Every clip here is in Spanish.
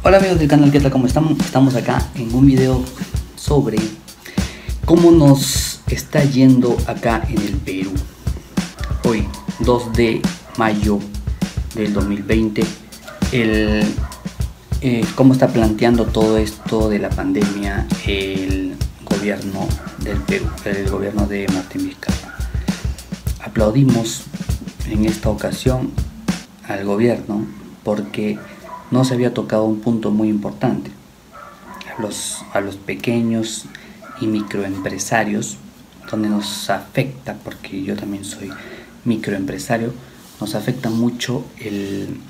Hola amigos del canal, ¿qué tal? ¿Cómo estamos? Estamos acá en un video sobre cómo nos está yendo acá en el Perú. Hoy, 2 de mayo del 2020, cómo está planteando todo esto de la pandemia el gobierno del Perú, el gobierno de Martín Vizcarra. Aplaudimos en esta ocasión al gobierno porque no se había tocado un punto muy importante. A los pequeños y microempresarios, donde nos afecta, porque yo también soy microempresario, nos afecta mucho el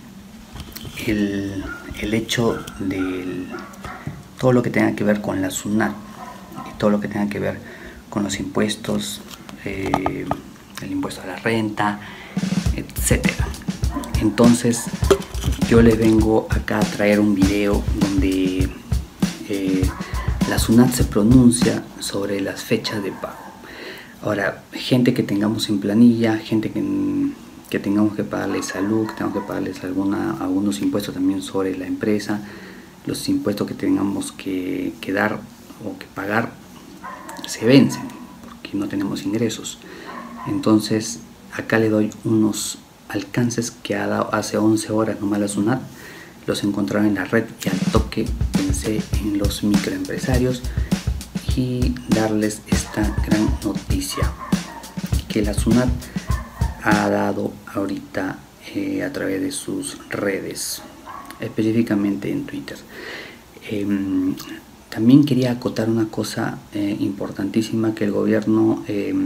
hecho de todo lo que tenga que ver con la SUNAT y todo lo que tenga que ver con los impuestos, el impuesto a la renta, etcétera. Entonces yo les vengo acá a traer un video donde la SUNAT se pronuncia sobre las fechas de pago. Ahora, gente que tengamos en planilla, gente que tengamos que pagarle salud, que tengamos que pagarles algunos impuestos también sobre la empresa, los impuestos que tengamos que dar o que pagar se vencen porque no tenemos ingresos. Entonces acá le doy unos alcances que ha dado hace 11 horas nomás la SUNAT. Los encontraron en la red y al toque pensé en los microempresarios y darles esta gran noticia que la SUNAT ha dado ahorita a través de sus redes, específicamente en Twitter. También quería acotar una cosa importantísima, que el gobierno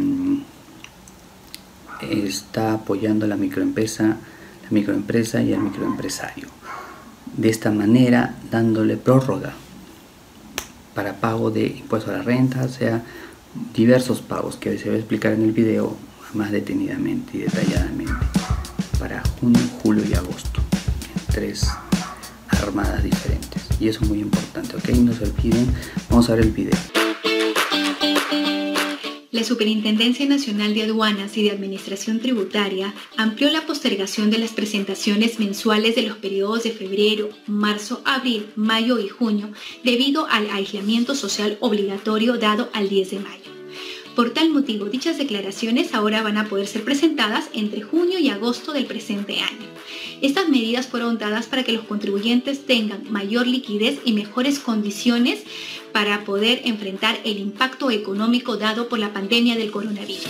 está apoyando a la microempresa y al microempresario. De esta manera, dándole prórroga para pago de impuestos a la renta, o sea, diversos pagos que se va a explicar en el video más detenidamente y detalladamente para junio, julio y agosto, en 3 armadas diferentes. Y eso es muy importante, ¿ok? No se olviden. Vamos a ver el video. La Superintendencia Nacional de Aduanas y de Administración Tributaria amplió la postergación de las presentaciones mensuales de los periodos de febrero, marzo, abril, mayo y junio debido al aislamiento social obligatorio dado al 10 de mayo. Por tal motivo, dichas declaraciones ahora van a poder ser presentadas entre junio y agosto del presente año. Estas medidas fueron dadas para que los contribuyentes tengan mayor liquidez y mejores condiciones para poder enfrentar el impacto económico dado por la pandemia del coronavirus.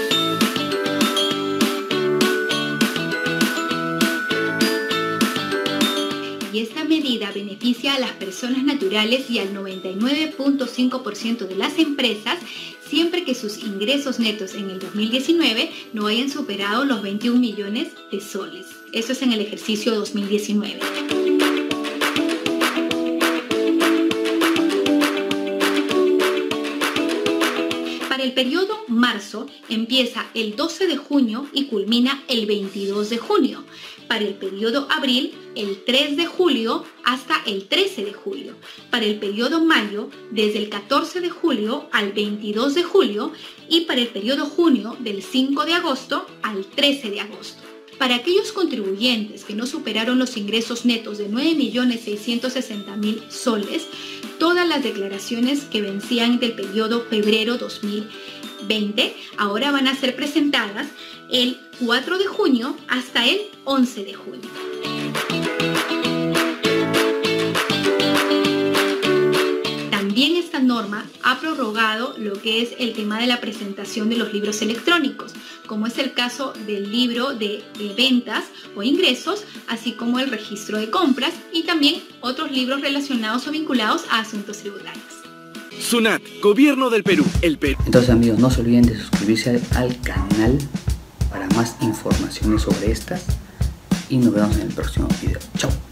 Y esta medida beneficia a las personas naturales y al 99.5% de las empresas, siempre que sus ingresos netos en el 2019 no hayan superado los 21 millones de soles. Eso es en el ejercicio 2019. Para el periodo marzo empieza el 12 de junio y culmina el 22 de junio. Para el periodo abril, el 3 de julio hasta el 13 de julio. Para el periodo mayo, desde el 14 de julio al 22 de julio. Y para el periodo junio, del 5 de agosto al 13 de agosto. Para aquellos contribuyentes que no superaron los ingresos netos de 9.660.000 soles, todas las declaraciones que vencían del periodo febrero 2020 ahora van a ser presentadas el 4 de junio hasta el 11 de junio. También esta norma ha prorrogado lo que es el tema de la presentación de los libros electrónicos, como es el caso del libro de ventas o ingresos, así como el registro de compras y también otros libros relacionados o vinculados a asuntos tributarios. SUNAT, Gobierno del Perú, el Perú. Entonces amigos, no se olviden de suscribirse al canal para más informaciones sobre estas y nos vemos en el próximo video. Chao.